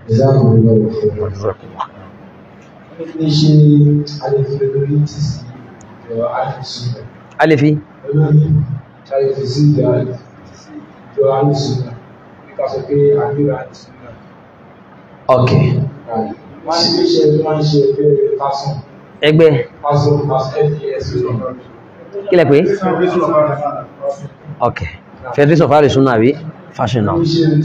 alifi ok ẹgbẹ́ kílẹ̀ pé ok Federation of Ahlus Sunnah àbí fashion now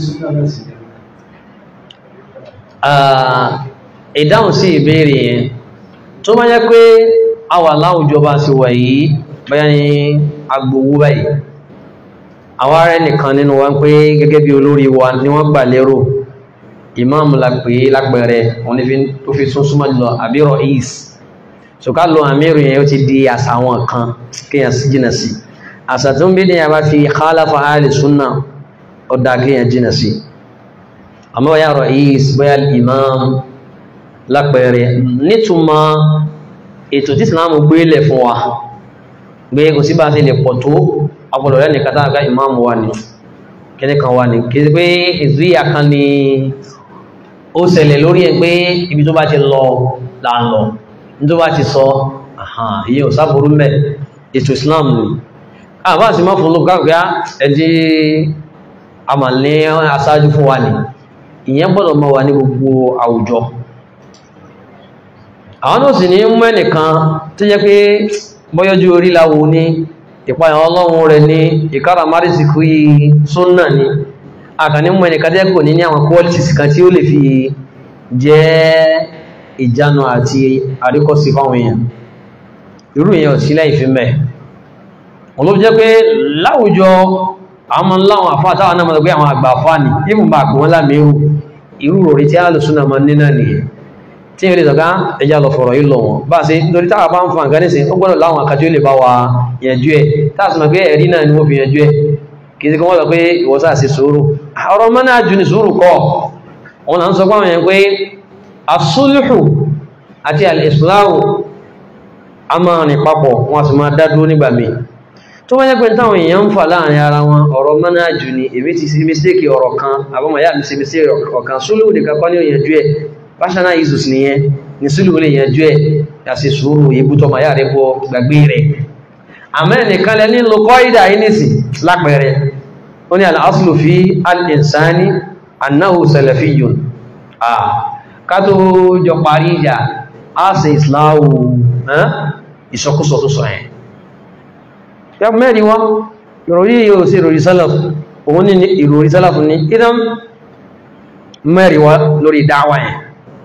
ìdáhùn sí ìbéèrè yẹn tó bá jẹ́ pé a wà láwùjọ bá sí wà yìí báyá ní agbowó báyìí àwọn ará nìkan nínú wa ń pé gẹ́gẹ́ bí olórí wa ni wọ́n gbà lérò imam la pé lápẹẹrẹ wọn ni tó fi sún súnmọ́ jùlọ àbí ra'is so ká lọ àmírù yẹn ó ti di àṣà àwọn kan kíyàn sí jìnà sí àṣà tó ń bí ní àbá fi khalafa ahli sunnah ó dá kíyàn jìnà sí àmọ́ bóyá ra'is bóyá imam lápẹẹrẹ nítumọ̀ ètò tí Islam gbé lẹ̀ fún wa gbé kò sí bá ti lè pọ̀ tó ọpọlọ rẹ̀ nìkan tàbí imam wa ni kíní kan wà ní kí sí pé ìzúyà kan ni ó ṣẹlẹ̀ lórí ẹ̀ pé ibi tó bá ti lọ láàlọ́ ní tó bá ti sọ iye ò sáburú mẹ́ ètò Islam ni àbá sí máa fún ló gágbá ẹjí a mà ní aṣáájú fún wa ni ìyẹn gbọ́dọ̀ máa wà ní gbogbo àwùjọ àwọn náà sì ní mú ẹnìkan tó jẹ́ pé bọ́yọ́jú orí láwo ní ìpayàn Ọlọ́run rẹ̀ ní ìkára márísìkú yìí súnnà ni àkàní mú ẹnìkan tẹ́ kò ní ní àwọn qualities kan tí ó lè fi jẹ́ ìjánu àti àríkọ́sí fáwọn èèyàn irú èèyàn ò sí láìfí mẹ́ wọn ló jẹ́ pé láwùjọ àwọn láwọn àfáà táwọn náà mọ̀ pé àwọn àgbà àfáà ní ìmú bá pè wọ́n lámìírù irú orí tí Ahlus Sunnah mọ́ nínà nìyẹn tí ó lè sọ̀ká ẹjá lọ fọ̀rọ̀ yìí lọ wọn bá sí nítorí táwà bá ń fa nǹkan nísìn ó gbọ́dọ̀ láwọn àkàtí ó lè bá wa yẹnjú ẹ̀ táàsì mọ̀ pé ẹ̀rí náà ni wọ́n fi yẹnjú ẹ̀ kìí sí kí wọ́n lọ pé ìwọ́sá sí sùúrù ọ̀rọ̀ mọ́ náà jù ní sùúrù kọ́ wọn là ń sọ pé àwọn yẹn pé as-sulhu àti al-islahu a máa rìn papọ̀ wọn sì máa dá dúró nígbà míì tó wáyé pé táwọn èèyàn ń fà láàrin ara wọn ọ̀rọ̀ mọ́ náà jù ní èmi ti sí mistake ọ̀rọ̀ kan àbọ̀mọ̀ yá mi sí mistake ọ̀rọ̀ kan sulhu nìkan kọ́ ní òyìnjú ẹ̀ personal issues nìyẹn ní sílùú lè yẹnjú ẹ̀ yàsí sùúrù ìbútọ́ ma yà rẹ̀ bọ́ gbàgbé rẹ̀ àmẹ́nìkan lẹ nílò kọ́ ìdá inisi lápẹẹrẹ ó ní al-aslu fi al-insani annahu salafiyyun ká tó jọ parí ìjà á ṣe ìsìláwò ìṣọkúsọ tó sọ ẹ̀ mẹ́rin wá ìròrí yóò sí ìròrí sálàf òun ní ìròrí sálàf ní ìdán mẹ́rin wá lórí dáwà yẹn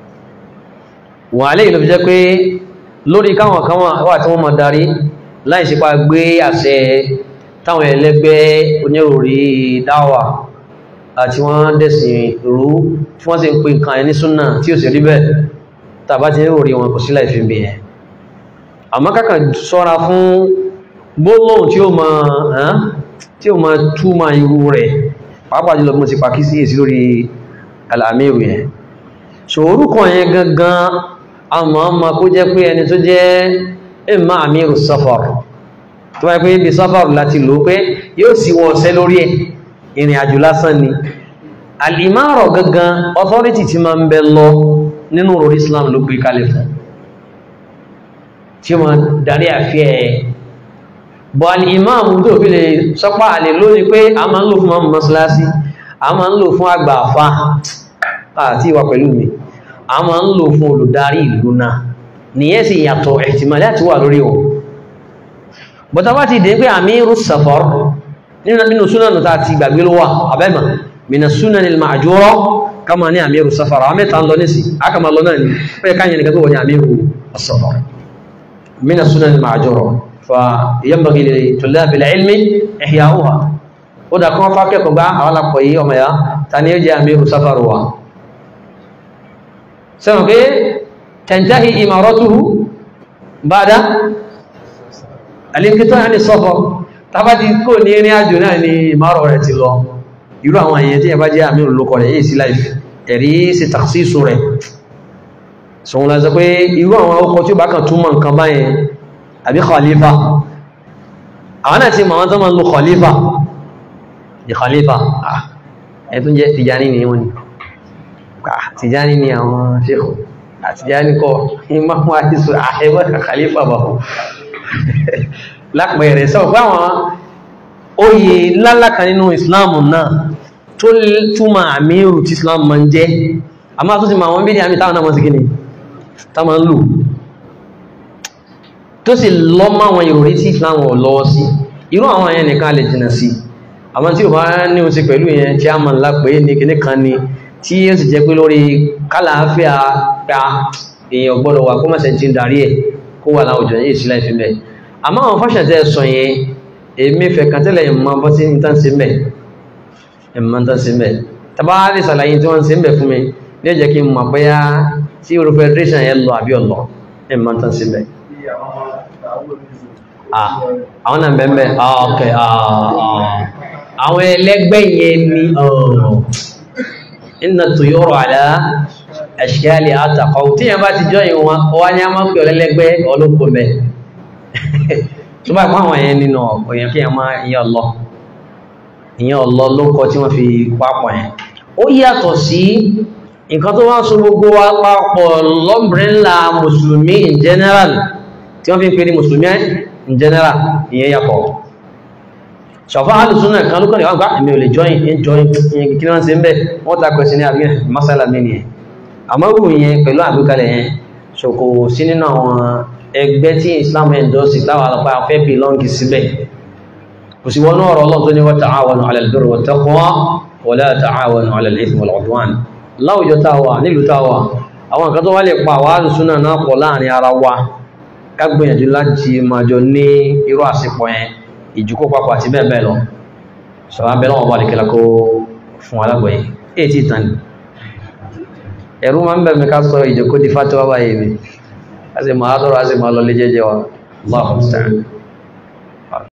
wọ́n alẹ́ ìlú fi jẹ́ pé lórí káwọn kan wà tí wọ́n máa darí láì sípa gbé àṣẹ táwọn ẹlẹ́gbẹ́ oníròrí dáwà àti wọ́n dẹ̀sìn rú tí wọ́n sì ń pè nǹkan ẹni súnnà tí ó sì rí bẹ́ẹ̀ tàbá ti níròrí wọn kò sí láì fi bí ẹ̀ àmọ́ kákà sọ́ra fún gbólóhùn tí ó máa túmọ̀ irú rẹ̀ pàápàá jùlọ bí mo ti pàkíyèsí èsì lórí al-amiru yẹn so orúkọ yẹn gangan àmọ́ kó jẹ́ pé ẹni tó jẹ́ imma amiru safar tó wáyé pé ibi safar láti lò pé yóò sì wọ́n ọ̀sẹ́ lórí ẹ̀ ìrìn àjò lásán ni al-imara gangan authority ti máa ń bẹ lọ nínú orí Islam ló gbé kalẹ̀ fún tí ó máa darí àfíẹ́ bọ̀ al-imam tó fi lè sọpá àlè lórí pé a máa ń lò fún mọ́sálásí a máa ń lò fún àgbà àfá àti ìwà pẹ̀lú mi a máa ń lò fún olùdarí ìlú náà nìyẹn sì yàtọ̀ ihtimali láti wà lórí wọn bọ́ta bá ti dé pé amiru safar nínú súnanù ta ti gbàgbé ló wà abẹ́mà mina sunanil ma'jura kama ní amiru safar àwọn mẹ́ta ń lọ nísì aka ma lọ náà ni pé káyẹ̀ nìkan tó wọ́n ni amiru safar mina sunanil ma'jura fa yanbaghi li tullabil ilmi ihya'uha ó dà kán fákẹ́kọ̀ọ́ bá àwọn alápọ̀ yìí ọmọ ya ta ni ó jẹ́ amiru safar wa sẹ́wọ̀n pé tẹ̀ntáhì ìmọ̀rọ̀túhù bada alìkítọ́ àní sọ́fọ́ tàbá ti kò ní ìrìn àjò náà ni ìmọ̀rọ̀ rẹ̀ ti lọ irú àwọn èèyàn tí ẹ bá jẹ́ àmì olùkọ́ rẹ̀ yìí sí láìfì ẹ̀rí sí takhsisu rẹ̀ sọ̀rọ̀ lásọ pé irú àwọn ọkọ̀ tí ó bá kàn túnmọ̀ nǹkan báyẹn àbí khalifa àwọn náà ti mọ̀ wọ́n tó máa ń lo khalifa di khalifa ẹ̀tún jẹ́ Tijani ni wọ́n ni Tijani ni àwọn sheikh Tijani kọ́ Imam Adisu àhẹ́bọ́ khalifa bọ̀ lápẹẹrẹ sọ pé àwọn oyè lálákan nínú Islam náà tó túmọ̀ àmírù tí Islam máa ń jẹ́ a máa tó sì máa wọ́n bí i àmì táwọn náà mọ́ sí kí ni tá máa ń lò tó sì lọ mọ́ àwọn ìròrí tí Islam ò lọ́wọ́ sí irú àwọn ẹ̀yẹn nìkan lè jìnà sí àwọn tí ò bá ní oṣù pẹ̀lú ìyẹn tí a mọ̀ lápẹ́ ní kíní kan ni tí ó sì jẹ́ pé lórí kálàáfíà pa èèyàn gbọ́dọ̀ wà kó má ṣe ti ń darí ẹ̀ kó wà láwùjọ yìí sílẹ̀ ìfimẹ̀ àmọ́ àwọn fáṣà tẹ́ sọ yẹn èmi fẹ́ kan tẹ́lẹ̀ ìmọ̀ bọ́ sí nǹkan sí mẹ́ ìmọ̀ nǹkan sí mẹ́ tàbá lè ṣàlàyé tí wọ́n ń ṣe ń bẹ̀ fún mi ní ó jẹ́ kí n mọ̀ bóyá tí Euro Federation yẹn lọ àbí ọ̀lọ́ ìmọ̀ nǹkan sí mẹ́ àwọn náà bẹ́ẹ̀ ọ̀kẹ́ àwọn ẹlẹ́gbẹ́ yẹn ni inna tuyuru ala ashkali ataqaw tí yẹn bá ti jọ ìwọ̀n wá ní a máa ń pè ọlẹ́lẹ́gbẹ́ ọlọ́pọ̀ mẹ́ tó bá pàwọn yẹn nínú ọ̀yàn kí yẹn máa ìyẹn ọlọ́ ló kọ tí wọ́n fi papọ̀ yẹn ó yàtọ̀ sí nǹkan tó wá so gbogbo wa papọ̀ lọ́mbrẹ́là mùsùlùmí in general tí wọ́n fi ń pè ní mùsùlùmí in general ìyẹn yàpọ̀ ṣọ̀fá alùsùn náà kan lókàn ní wọ́n èmi ò lè join kí wọ́n ṣe ń bẹ́ wọ́n takọ̀ sí ní àbí masala mini ẹ̀ àmọ́rù yẹn pẹ̀lú àgbékalẹ̀ yẹn ṣòkò sí nínú àwọn ẹgbẹ́ tí Islam endorse láwọn alọ́pàá afẹ́ belong síbẹ̀ kò sí wọnú ọ̀rọ̀ Ọlọ́run tó ní wa ta'awanu 'ala al-birri wat-taqwa wa la ta'awanu 'ala al-ithmi wal-'udwan láwùjọ táwà nílùú táwà àwọn nǹkan tó wá lè pa àwọn alùsùn náà pọ̀ láàrin ara wa ká gbìyànjú láti máa jọ ní irú àsìpọ̀ yẹn ìjùkú papọ̀ àti bẹ́ẹ̀ bẹ́ẹ̀ lọ ṣọ̀rọ̀ abẹ́lọ́ ọba àdìkẹ́lá kó fún alágbọ̀yé èyí tí ìtàn ẹ̀rú ma ń bẹ̀rẹ̀ ká sọ ìjùkú di fatiwa báyìí mi a sì máa lọ́rọ̀ a sì máa lọ lé jẹ́jẹ́ wa Allahu musta'an